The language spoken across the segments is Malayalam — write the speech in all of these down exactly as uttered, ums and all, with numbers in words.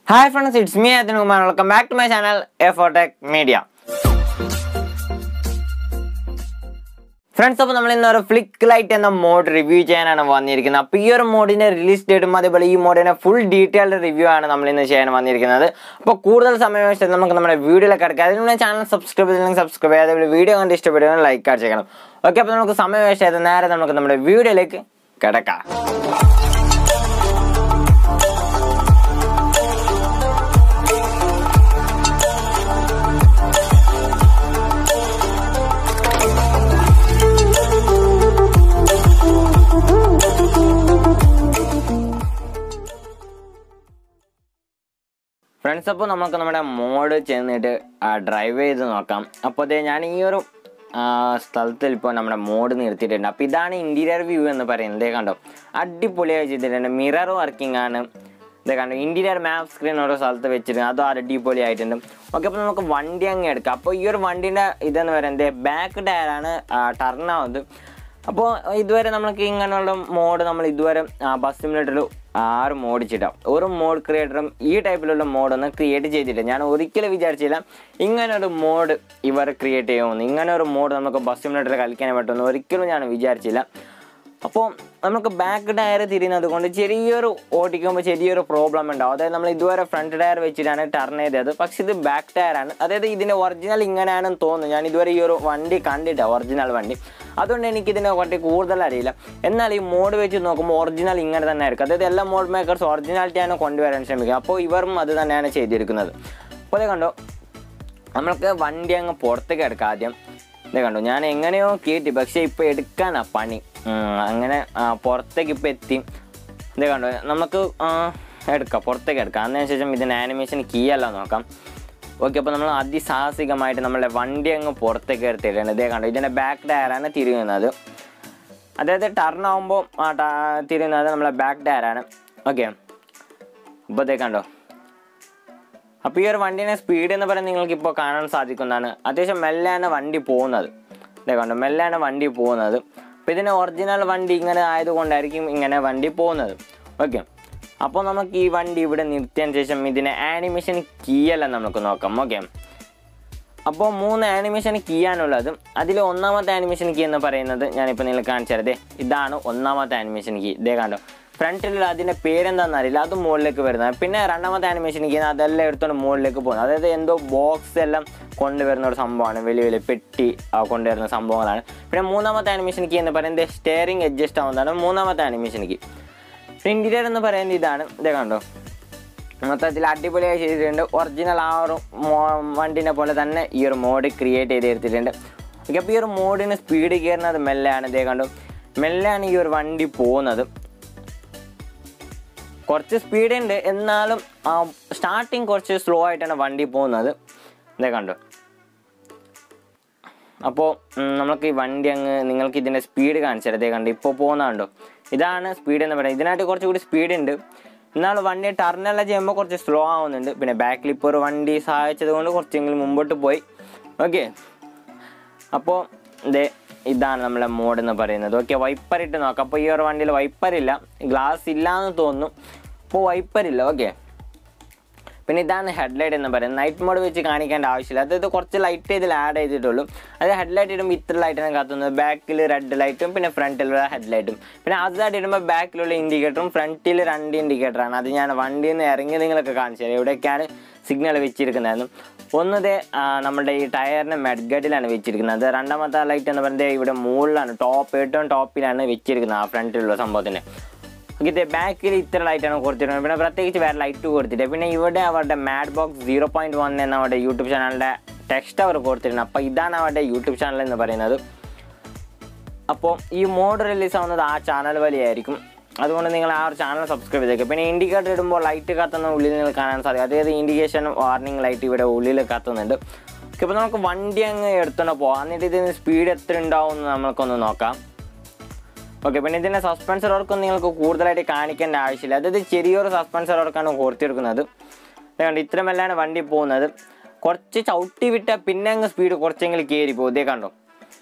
Hi friends, it's me Athan Kumar. Welcome back to my channel A four Tech Media. Friends, അപ്പോൾ നമ്മൾ ഇന്ന് ഒരു ഫ്ലിക്ക് ലൈറ്റ് എന്ന മോഡ് റിവ്യൂ ചെയ്യാനാണ് വന്നിരിക്കുന്നത്. അപ്പോൾ ഈ ഒരു മോഡിന്റെ റിലീസ് ഡേറ്റും അതേപോലെ ഈ മോഡിന്റെ ഫുൾ ഡീറ്റെയിൽഡ് റിവ്യൂ ആണ് നമ്മൾ ഇന്ന് ചെയ്യാൻ വന്നിരിക്കുന്നത്. അപ്പോൾ കൂടുതൽ സമയം വെച്ചിട്ട് നമുക്ക് നമ്മുടെ വീഡിയോയിലേക്ക് കിടക്കാം. അതിനുള്ള ചാനൽ സബ്സ്ക്രൈബ് ചെയ്തില്ലെങ്കിൽ സബ്സ്ക്രൈബ് ചെയ്യാതെ അതേപോലെ വീഡിയോ കണ്ട് ഇഷ്ടപ്പെടുകയും ലൈക്ക് ചെയ്യണം. ഓക്കെ, അപ്പോൾ നമുക്ക് സമയം വെച്ചാൽ നേരെ നമുക്ക് നമ്മുടെ വീഡിയോയിലേക്ക് കിടക്കാം. ഫ്രണ്ട്സ്, അപ്പോൾ നമുക്ക് നമ്മുടെ മോഡ് ചെന്നിട്ട് ഡ്രൈവ് ചെയ്ത് നോക്കാം. അപ്പോൾ അതേ ഞാൻ ഈ ഒരു സ്ഥലത്തിൽ ഇപ്പോൾ നമ്മുടെ മോഡ് നിർത്തിയിട്ടുണ്ട്. അപ്പോൾ ഇതാണ് ഇൻറ്റീരിയർ വ്യൂ എന്ന് പറയുന്നത്. ഇതേ കണ്ടോ, അടിപൊളിയായി ചെയ്തിട്ടുണ്ട്. മിറർ വർക്കിംഗ് ആണ്. ഇതേ കണ്ടോ, ഇൻറ്റീരിയർ മാപ്പ് സ്ക്രീൻ ഓരോ സ്ഥലത്ത് വെച്ചിട്ടുണ്ട്. അതും അടിപൊളിയായിട്ടുണ്ട്. ഓക്കെ, അപ്പോൾ നമുക്ക് വണ്ടി അങ്ങ് എടുക്കാം. അപ്പോൾ ഈ ഒരു വണ്ടീൻ്റെ ഇതെന്ന് പറയുന്നത് ബാക്ക് ടയറാണ് ടർൺ ആവുന്നത്. അപ്പോൾ ഇതുവരെ നമുക്ക് ഇങ്ങനെയുള്ള മോഡ് നമ്മൾ ഇതുവരെ ബസ് സിമുലേറ്ററിൽ ആരും ഓടിച്ചിട്ടാം. ഒരു മോഡ് ക്രിയേറ്ററും ഈ ടൈപ്പിലുള്ള മോഡൊന്നും ക്രിയേറ്റ് ചെയ്തിട്ടില്ല. ഞാൻ ഒരിക്കലും വിചാരിച്ചില്ല ഇങ്ങനൊരു മോഡ് ഇവർ ക്രിയേറ്റ് ചെയ്യുമെന്ന്. ഇങ്ങനെ ഒരു മോഡ് നമുക്ക് ബസ് സിമുലേറ്ററിൽ കളിക്കാൻ പറ്റുമെന്ന് ഒരിക്കലും ഞാൻ വിചാരിച്ചില്ല. അപ്പോൾ നമുക്ക് ബാക്ക് ടയർ തിരിയുന്നത് കൊണ്ട് ചെറിയൊരു ഓടിക്കുമ്പോൾ ചെറിയൊരു പ്രോബ്ലം ഉണ്ടാവും. അതായത് നമ്മൾ ഇതുവരെ ഫ്രണ്ട് ടയർ വെച്ചിട്ടാണ് ടർൺ ചെയ്തത്. പക്ഷേ ഇത് ബാക്ക് ടയറാണ്. അതായത് ഇതിൻ്റെ ഒറിജിനൽ ഇങ്ങനെയാണെന്ന് തോന്നുന്നു. ഞാൻ ഇതുവരെ ഈ ഒരു വണ്ടി കണ്ടിട്ടാണ്, ഒറിജിനൽ വണ്ടി. അതുകൊണ്ട് എനിക്കിതിനെ കുറച്ച് കൂടുതൽ അറിയില്ല. എന്നാൽ ഈ മോഡ് വെച്ച് നോക്കുമ്പോൾ ഒറിജിനൽ ഇങ്ങനെ തന്നെ ആയിരിക്കും. അതായത് എല്ലാ മോഡ് മേക്കേഴ്സ് ഒറിജിനാലിറ്റിയാണ് കൊണ്ടുവരാൻ ശ്രമിക്കുക. അപ്പോൾ ഇവരും അത് തന്നെയാണ് ചെയ്തിരിക്കുന്നത്. അപ്പോൾ അത് കണ്ടോ, നമ്മൾക്ക് വണ്ടി അങ്ങ് പുറത്തേക്ക് എടുക്കാം. ആദ്യം ഇതേ കണ്ടു, ഞാൻ എങ്ങനെയോ കേട്ടി, പക്ഷേ ഇപ്പോൾ എടുക്കാനാ പണി. അങ്ങനെ പുറത്തേക്ക് ഇപ്പോൾ എത്തി. ഇതേ കണ്ടു, നമുക്ക് എടുക്കാം, പുറത്തേക്ക് എടുക്കാം. അതിനുശേഷം ഇതിന് ആനിമേഷൻ കീ എല്ലാം നോക്കാം. ഓക്കെ, അപ്പോൾ നമ്മൾ അതിസാഹസികമായിട്ട് നമ്മളുടെ വണ്ടി അങ്ങ് പുറത്തേക്ക് എടുത്തിട്ടുണ്ട്. ഇതേ കണ്ടു, ഇതിൻ്റെ ബാക്ക് ടയറാണ് തിരിയുന്നത്. അതായത് ടർൺ ആകുമ്പോൾ തിരിയുന്നത് നമ്മളെ ബാക്ക് ടയറാണ്. ഓക്കെ, അപ്പോൾ ഇതേ കണ്ടോ. അപ്പോൾ ഈ ഒരു വണ്ടീൻ്റെ സ്പീഡ് എന്ന് പറയുന്നത് നിങ്ങൾക്കിപ്പോൾ കാണാൻ സാധിക്കുന്നതാണ്. അത്യാവശ്യം മെല്ലാണ് വണ്ടി പോകുന്നത്. ഇതേ കണ്ടോ, മെല്ലാണ് വണ്ടി പോകുന്നത്. അപ്പോൾ ഇതിൻ്റെ ഒറിജിനൽ വണ്ടി ഇങ്ങനെ ആയതുകൊണ്ടായിരിക്കും ഇങ്ങനെ വണ്ടി പോകുന്നത്. ഓക്കെ, അപ്പോൾ നമുക്ക് ഈ വണ്ടി ഇവിടെ നിർത്തിയതിന് ശേഷം ഇതിൻ്റെ ആനിമേഷൻ കീ എല്ലാം നമുക്ക് നോക്കാം. ഓക്കെ, അപ്പോൾ മൂന്ന് ആനിമേഷൻ കീ ആണുള്ളത്. അതിൽ ഒന്നാമത്തെ ആനിമേഷൻ കീ എന്ന് പറയുന്നത് ഞാനിപ്പോൾ നിങ്ങൾക്ക് കാണിച്ചു തരാം. ഇതാണ് ഒന്നാമത്തെ ആനിമേഷൻ കീ. ഇതേ കണ്ടോ, ഫ്രണ്ടിൽ അതിൻ്റെ പേരെന്താണെന്ന് അറിയില്ല, അത് മുകളിലേക്ക് വരുന്നത്. പിന്നെ രണ്ടാമത്തെ ആനിമേഷൻ കീ അതെല്ലാം എടുത്തുകൊണ്ട് മുകളിലേക്ക് പോകുന്നത്. അതായത് എന്തോ ബോക്സ് എല്ലാം കൊണ്ടുവരുന്ന ഒരു സംഭവമാണ്, വലിയ വലിയ പെട്ടി കൊണ്ടുവരുന്ന സംഭവങ്ങളാണ്. പിന്നെ മൂന്നാമത്തെ ആനിമേഷൻ കീ എന്ന് പറയുന്നത് സ്റ്റിയറിംഗ് അഡ്ജസ്റ്റ് ആവുന്നതാണ് മൂന്നാമത്തെ ആനിമേഷൻ കീ. ഇൻറ്റീരിയർ എന്ന് പറയുന്നത് ഇതാണ്. ഇതേ കണ്ടോ, മൊത്തത്തിൽ അടിപൊളിയായി ചെയ്തിട്ടുണ്ട്. ഒറിജിനൽ ആ ഒരു വണ്ടിനെ പോലെ തന്നെ ഈ ഒരു മോഡ് ക്രിയേറ്റ് ചെയ്ത് എടുത്തിട്ടുണ്ട്. ഓക്കെ, അപ്പോൾ ഈ ഒരു മോഡിന് സ്പീഡ് കയറുന്നത് മെല്ലാണ്. ഇതേ കണ്ടു, മെല്ലാണ് ഈ ഒരു വണ്ടി പോകുന്നത്. കുറച്ച് സ്പീഡുണ്ട്, എന്നാലും സ്റ്റാർട്ടിങ് കുറച്ച് സ്ലോ ആയിട്ടാണ് വണ്ടി പോകുന്നത്. ഇതേ കണ്ടു. അപ്പോൾ നമുക്ക് ഈ വണ്ടി അങ്ങ് നിങ്ങൾക്ക് ഇതിൻ്റെ സ്പീഡ് കാണിച്ചത്. ഇതേ കണ്ടു, ഇപ്പോൾ പോകുന്നതുണ്ടോ, ഇതാണ് സ്പീഡ് എന്ന് പറയുന്നത്. ഇതിനായിട്ട് കുറച്ചുകൂടി സ്പീഡ് ഉണ്ട്, എന്നാൽ വണ്ടി ടർണെല്ലാം ചെയ്യുമ്പോൾ കുറച്ച് സ്ലോ ആവുന്നുണ്ട്. പിന്നെ ബാക്കിൽ ഇപ്പോൾ ഒരു വണ്ടി സഹായിച്ചത് കൊണ്ട് കുറച്ചെങ്കിലും മുമ്പോട്ട് പോയി. ഓക്കെ, അപ്പോൾ ഇതേ ഇതാണ് നമ്മളെ മോഡ് എന്ന് പറയുന്നത്. ഓക്കെ, വൈപ്പർ ഇട്ട് നോക്കാം. അപ്പോൾ ഈ ഒരു വണ്ടിയിൽ വൈപ്പറില്ല, ഗ്ലാസ് ഇല്ല എന്ന് തോന്നുന്നു. അപ്പോൾ വൈപ്പറില്ല. ഓക്കെ, പിന്നെ ഇതാണ് ഹെഡ്ലൈറ്റ് എന്ന് പറയുന്നത്. നൈറ്റ് മോഡ് വെച്ച് കാണിക്കേണ്ട ആവശ്യമില്ല. അതായത് കുറച്ച് ലൈറ്റ് ഇതിൽ ആഡ് ചെയ്തിട്ടുള്ളൂ. അത് ഹെഡ്ലൈറ്റ് ഇടുമ്പോൾ ഇത്ര ലൈറ്റാണ് കത്തുന്നത്. ബാക്കിൽ റെഡ് ലൈറ്റും പിന്നെ ഫ്രണ്ടിലുള്ള ഹെഡ്ലൈറ്റും. പിന്നെ അതായിട്ട് ഇടുമ്പോൾ ബാക്കിലുള്ള ഇൻഡിക്കേറ്ററും ഫ്രണ്ടിൽ രണ്ട് ഇൻഡിക്കേറ്ററാണ്. അത് ഞാൻ വണ്ടിയിൽ നിന്ന് ഇറങ്ങി നിങ്ങളൊക്കെ കാണിച്ചു തരാം. എവിടെയൊക്കെയാണ് സിഗ്നൽ വെച്ചിരിക്കുന്നതെന്നും. ഒന്നത് നമ്മുടെ ഈ ടയറിൻ്റെ മെഡ്ഗഡിലാണ് വെച്ചിരിക്കുന്നത്. രണ്ടാമത്തെ ലൈറ്റ് എന്ന് പറയുന്നത് ഇവിടെ മുകളിലാണ്, ടോപ്പ് ഏറ്റവും ടോപ്പിലാണ് വെച്ചിരിക്കുന്നത് ആ ഫ്രണ്ടിലുള്ള സംഭവത്തിന്. ഓക്കെ, ഇത് ബാക്കിൽ ഇത്ര ലൈറ്റാണ് കൊടുത്തിരിക്കുന്നത്. പിന്നെ പ്രത്യേകിച്ച് വേറെ ലൈറ്റ് കൊടുത്തിട്ട് പിന്നെ ഇവിടെ അവരുടെ mad box zero point one എന്ന അവരുടെ യൂട്യൂബ് ചാനലിൻ്റെ ടെക്സ്റ്റ് അവർ കൊടുത്തിരുന്നത്. അപ്പോൾ ഇതാണ് അവരുടെ യൂട്യൂബ് ചാനൽ എന്ന് പറയുന്നത്. അപ്പോൾ ഈ മോഡ് റിലീസ് ആവുന്നത് ആ ചാനൽ വഴിയായിരിക്കും. അതുകൊണ്ട് നിങ്ങൾ ആ ഒരു ചാനൽ സബ്സ്ക്രൈബ് ചെയ്തേക്കുക. പിന്നെ ഇൻഡിക്കേറ്റർ ഇടുമ്പോൾ ലൈറ്റ് കത്തുന്ന ഉള്ളിൽ നിങ്ങൾ കാണാൻ സാധിക്കും. അതായത് ഇൻഡിക്കേഷൻ വാർണിംഗ് ലൈറ്റ് ഇവിടെ ഉള്ളിൽ കത്തുന്നുണ്ട്. ഓക്കെ, ഇപ്പോൾ നമുക്ക് വണ്ടി അങ്ങ് എടുത്തുകൊണ്ട് പോകാം. എന്നിട്ട് ഇതിന് സ്പീഡ് എത്ര ഉണ്ടാവും എന്ന് നമുക്കൊന്ന് നോക്കാം. ഓക്കെ, പിന്നെ ഇതിൻ്റെ സസ്പെൻസർ വർക്കൊന്നും നിങ്ങൾക്ക് കൂടുതലായിട്ട് കാണിക്കേണ്ട ആവശ്യമില്ല. അതായത് ചെറിയൊരു സസ്പെൻസർ വർക്കാണ് കൊടുത്തിരിക്കുന്നത്. അതുകൊണ്ട് ഇത്രമെല്ലാണ് വണ്ടി പോകുന്നത്. കുറച്ച് ചവിട്ടി വിട്ടാൽ പിന്നെ അങ്ങ് സ്പീഡ് കുറച്ചെങ്കിലും കയറി പോകും. ഇതേ കണ്ടോ,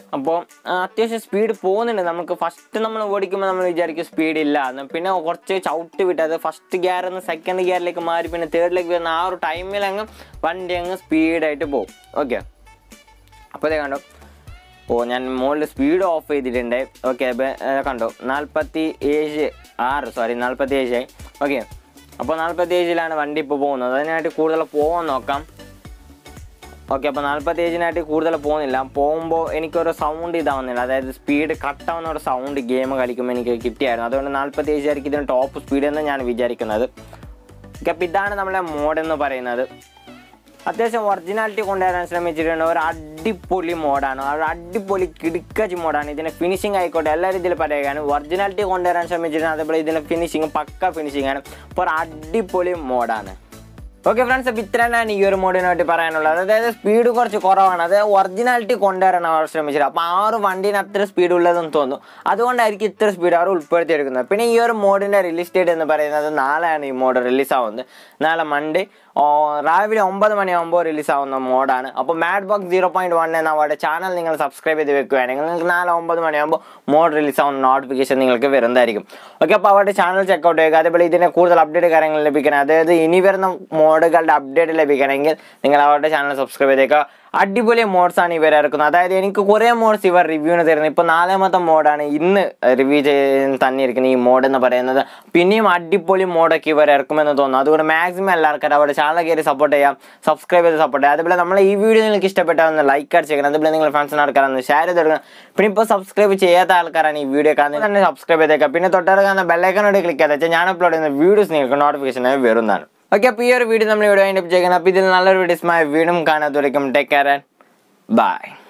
അപ്പോൾ അത്യാവശ്യം സ്പീഡ് പോകുന്നുണ്ട്. നമുക്ക് ഫസ്റ്റ് നമ്മൾ ഓടിക്കുമ്പോൾ നമ്മൾ വിചാരിക്കും സ്പീഡില്ല എന്ന്, പിന്നെ കുറച്ച് ചവിട്ട് വിട്ട് അത് ഫസ്റ്റ് ഗിയറിൽ നിന്ന് സെക്കൻഡ് ഗിയറിലേക്ക് മാറി പിന്നെ തേർഡിലേക്ക് വരുന്ന ആ ഒരു ടൈമിൽ അങ്ങ് വണ്ടി അങ്ങ് സ്പീഡായിട്ട് പോകും. ഓക്കെ, അപ്പോൾ അതേ കണ്ടോ. ഓ ഞാൻ മുകളിൽ സ്പീഡ് ഓഫ് ചെയ്തിട്ടുണ്ട്. ഓക്കെ, കണ്ടോ നാൽപ്പത്തി ഏഴ് ആറ് സോറി നാൽപ്പത്തി ഏഴായി. ഓക്കെ, അപ്പോൾ നാൽപ്പത്തി ഏഴിലാണ് വണ്ടി ഇപ്പോൾ പോകുന്നത്. അതിനായിട്ട് കൂടുതൽ പോകാൻ നോക്കാം. ഓക്കെ, അപ്പോൾ നാൽപ്പത്തി ഏഴിനായിട്ട് കൂടുതൽ പോകുന്നില്ല. പോകുമ്പോൾ എനിക്കൊരു സൗണ്ട് ഇതാവുന്നില്ല, അതായത് സ്പീഡ് കട്ടാവുന്ന ഒരു സൗണ്ട് ഗെയിം കളിക്കുമ്പോൾ എനിക്ക് കിട്ടിയായിരുന്നു. അതുകൊണ്ട് നാൽപ്പത്തി ഏഴായിരിക്കും ഇതിന് ടോപ്പ് സ്പീഡ് എന്ന് ഞാൻ വിചാരിക്കുന്നത്. ഓക്കെ, അപ്പോൾ ഇതാണ് നമ്മളെ മോഡ് എന്ന് പറയുന്നത്. അത്യാവശ്യം ഒറിജിനാലിറ്റി കൊണ്ടുവരാൻ ശ്രമിച്ചിട്ടുണ്ട്. ഒരു അടിപൊളി മോഡാണ്, ഒരു അടിപൊളി കിടുക്കച്ച് മോഡാണ്. ഇതിൻ്റെ ഫിനിഷിംഗ് ആയിക്കോട്ടെ എല്ലാ രീതിയിൽ പറയുകയാണ്. ഒറിജിനാലിറ്റി കൊണ്ടുവരാൻ ശ്രമിച്ചിട്ടുണ്ട്, അതേപോലെ ഇതിൻ്റെ ഫിനിഷിങ് പക്ക ഫിനിഷിംഗ് ആണ്. അപ്പോൾ ഒരു അടിപൊളി മോഡാണ്. ഓക്കെ ഫ്രണ്ട്സ്, അപ്പോൾ ഇത്രയാണ് ഈ ഒരു മോഡിനായിട്ട് പറയാനുള്ളത്. അതായത് സ്പീഡ് കുറച്ച് കുറവാണ്, അതായത് ഒറിജിനാലിറ്റി കൊണ്ടുവരാൻ അവർ ശ്രമിച്ചത്. അപ്പോൾ ആ ഒരു വണ്ടീന് അത്ര സ്പീഡ് ഉള്ളതെന്ന് തോന്നുന്നു, അതുകൊണ്ടായിരിക്കും ഇത്ര സ്പീഡ് അവർ ഉൾപ്പെടുത്തിയെടുക്കുന്നത്. പിന്നെ ഈ ഒരു മോഡിൻ്റെ റിലീസ് ഡേറ്റ് എന്ന് പറയുന്നത് നാളെയാണ് ഈ മോഡ് റിലീസാവുന്നത്. നാളെ മൺഡേ രാവിലെ ഒമ്പത് മണിയാകുമ്പോൾ റിലീസാവുന്ന മോഡാണ്. അപ്പോൾ mad box zero point one എന്ന അവരുടെ ചാനൽ നിങ്ങൾ സബ്സ്ക്രൈബ് ചെയ്ത് വെക്കുകയാണെങ്കിൽ നിങ്ങൾക്ക് നാളെ ഒമ്പത് മണിയാകുമ്പോൾ മോഡ് റിലീസാവുന്ന നോട്ടിഫിക്കേഷൻ നിങ്ങൾക്ക് വരുന്നതായിരിക്കും. ഓക്കെ, അപ്പോൾ അവരുടെ ചാനൽ ചെക്കൗട്ട് ചെയ്യുക. അതേപോലെ ഇതിൻ്റെ കൂടുതൽ അപ്ഡേറ്റ് കാര്യങ്ങൾ ലഭിക്കണം, അതായത് ഇനി വരുന്ന മോഡുകളുടെ അപ്ഡേറ്റ് ലഭിക്കണമെങ്കിൽ നിങ്ങൾ അവരുടെ ചാനൽ സബ്സ്ക്രൈബ് ചെയ്തേക്കുക. അടിപൊളി മോഡ്സാണ് ഇവർ ഇറക്കുന്നത്. അതായത് എനിക്ക് കുറേ മോഡ്സ് ഇവർ റിവ്യൂവിന് തരുന്നത്. ഇപ്പോൾ നാലാമത്തെ മോഡാണ് ഇന്ന് റിവ്യൂ ചെയ്ത് തന്നെ ഇരിക്കുന്നത് ഈ മോഡ് എന്ന് പറയുന്നത്. പിന്നെയും അടിപൊളി മോഡൊക്കെ ഇവർ ഇറക്കുമെന്ന് തോന്നുന്നു. അതുകൊണ്ട് മാക്സിമം എല്ലാവർക്കും അവരുടെ ചാനൽ കയറി സപ്പോർട്ട് ചെയ്യാം, സബ്സ്ക്രൈബ് ചെയ്ത് സപ്പോർട്ട് ചെയ്യാം. അതുപോലെ നമ്മൾ ഈ വീഡിയോ നിങ്ങൾക്ക് ഇഷ്ടപ്പെട്ടാൽ ലൈക്ക് അടിച്ചേക്കണം, അതുപോലെ നിങ്ങൾ ഫ്രണ്ട്സിന് ആൾക്കാരൊന്ന് ഷെയർ ചെയ്ത് കൊടുക്കണം. പിന്നെ ഇപ്പോൾ സബ്സ്ക്രൈബ് ചെയ്യാത്ത ആൾക്കാരാണ് ഈ വീഡിയോ കാണുന്നത് തന്നെ സബ്സ്ക്രൈബ് ചെയ്തേക്കാം. പിന്നെ തൊട്ടടുക്കുന്ന ബെല്ലൈക്കനോട് ക്ലിക്ക് ചെയ്താൽ വെച്ചാൽ ഞാൻ അപ്ലോഡ് ചെയ്യുന്ന വീഡിയോസ് നിങ്ങൾക്ക് നോട്ടിഫിക്കേഷനായി വരുന്നതാണ്. ഓക്കെ, അപ്പോൾ ഈ ഒരു വീഡിയോ നമ്മൾ ഇവിടെ വൈൻഡ് അപ്പ് ചെയ്യണം. അപ്പോൾ ഇതിൽ നല്ലൊരു വീഡിയോസുമായി വീണ്ടും കാണാത്തവരേക്കും ടേക്ക് കെയർ ആൻഡ് ബൈ.